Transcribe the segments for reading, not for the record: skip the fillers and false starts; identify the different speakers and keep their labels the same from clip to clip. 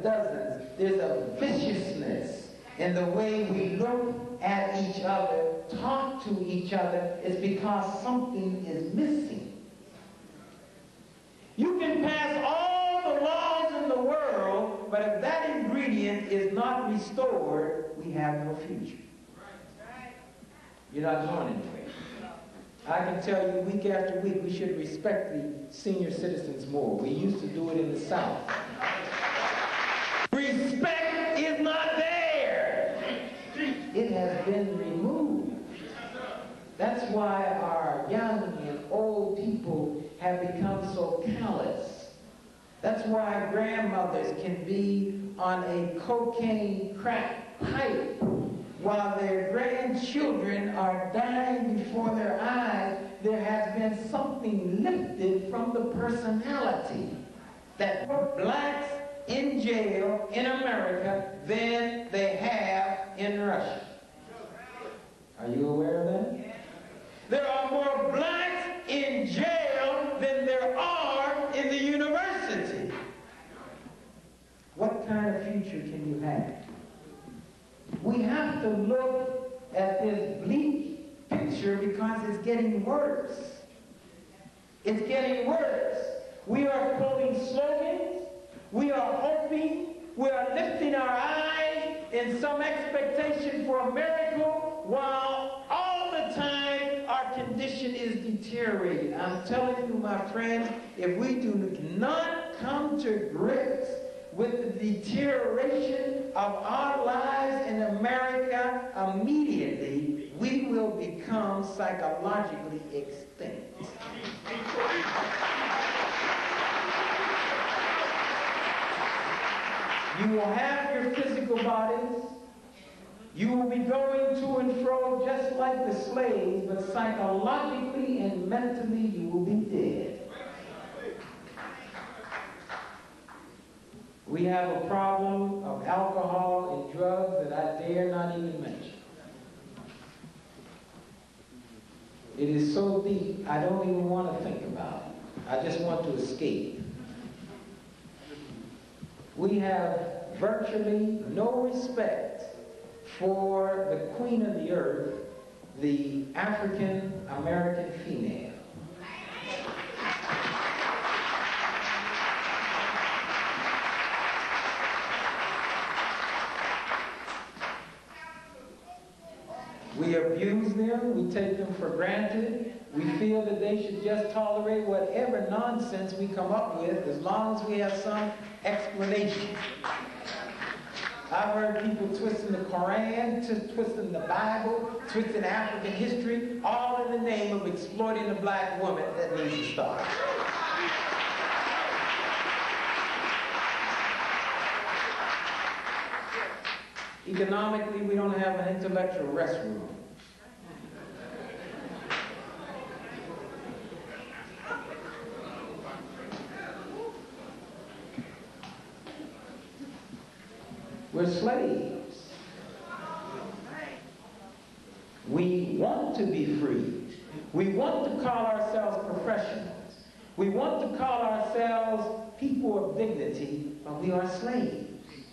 Speaker 1: dozens. There's a viciousness in the way we look at each other, talk to each other. It's because something is missing. You can pass all the laws in the world, but if that ingredient is not restored, we have no future. You're not going anywhere. I can tell you week after week we should respect the senior citizens more. We used to do it in the South. Respect is not there. It has been removed. That's why our young and old people have become so callous. That's why grandmothers can be on a cocaine crack pipe while their grandchildren are dying before their eyes. There has been something lifted from the personality that put blacks in jail in America than they have in Russia. Are you aware of that? There are more blacks in jail than there are in the university. What kind of future can you have? We have to look at this bleak picture because it's getting worse. It's getting worse. We are quoting slogans. We are hoping. We are lifting our eyes in some expectation for a miracle, while all the time our condition is deteriorating. I'm telling you, my friends, if we do not come to grips with the deterioration of our lives in America immediately, we will become psychologically extinct. You will have your physical bodies. You will be going to and fro just like the slaves, but psychologically and mentally you will be dead. We have a problem of alcohol and drugs that I dare not even mention. It is so deep, I don't even want to think about it. I just want to escape. We have virtually no respect for the queen of the earth, the African American female. We abuse them, we take them for granted. We feel that they should just tolerate whatever nonsense we come up with as long as we have some explanation. I've heard people twisting the Koran, twisting the Bible, twisting African history, all in the name of exploiting the black woman. That needs to stop. Economically, we don't have an intellectual restroom. We're slaves. We want to be free. We want to call ourselves professionals. We want to call ourselves people of dignity, but we are slaves.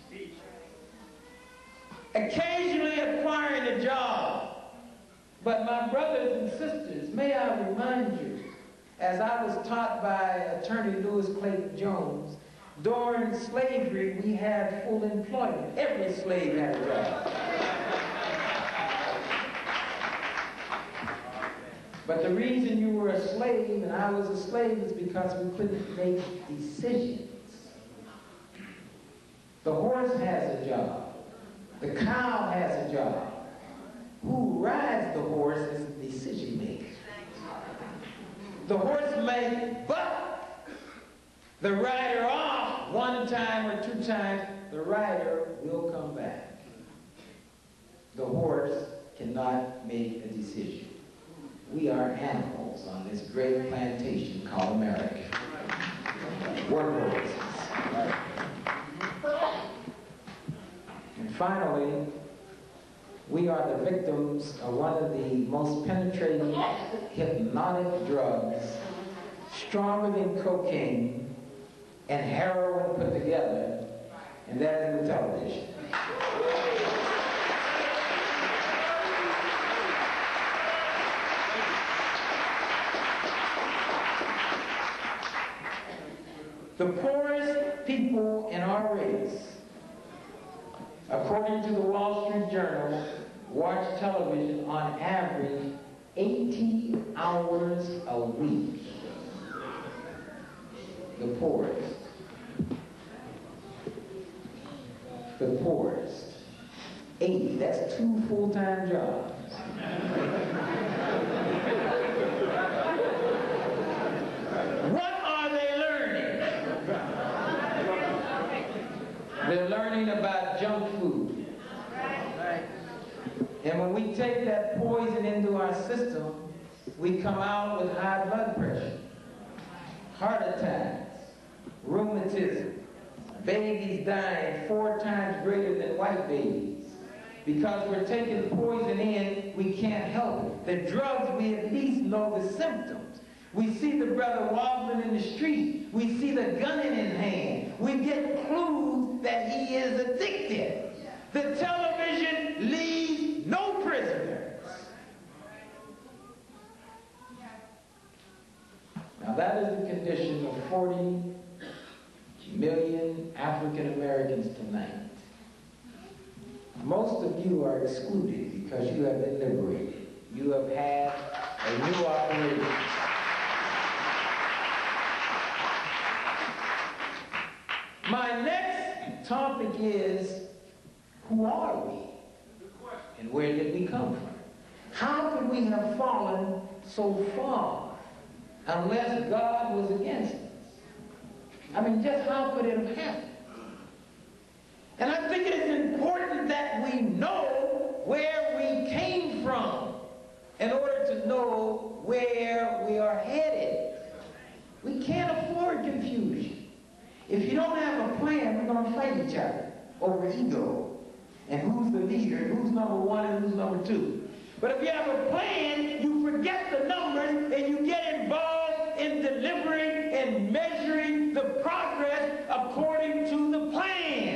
Speaker 1: Occasionally acquiring a job. But my brothers and sisters, may I remind you, as I was taught by attorney Lewis Clayton Jones, during slavery we had full employment. Every slave had a job. But the reason you were a slave and I was a slave is because we couldn't make decisions. The horse has a job. The cow has a job. Who rides the horse is the decision maker. The horse may butt the rider off one time or two times. The rider will come back. The horse cannot make a decision. We are animals on this great plantation called America. Workhorses. And finally, we are the victims of one of the most penetrating hypnotic drugs, stronger than cocaine and heroin put together, and that is the television. The poorest people in our race, according to the Wall Street Journal, watch television on average 80 hours a week. The poorest. The poorest. 80. That's 2 full-time jobs. What are they learning? They're learning about junk food. And when we take that poison into our system, we come out with high blood pressure, heart attacks, rheumatism, babies dying 4 times greater than white babies. Because we're taking poison in, we can't help it. The drugs, we at least know the symptoms. We see the brother wobbling in the street. We see the gun in his hand. We get clues that he is addicted. The television leaves no prisoners. Now that is the condition of 40 million African Americans tonight. Most of you are excluded because you have been liberated. You have had a new operation. My next topic is, who are we? And where did we come from? How could we have fallen so far unless God was against us? I mean, just how could it have happened? And I think it is important that we know where we came from in order to know where we are headed. We can't afford confusion. If you don't have a plan, we're going to fight each other over ego and who's the leader, and who's number 1 and who's number 2. But if you have a plan, you forget the numbers and you get involved in delivering and measuring the progress according to the plan.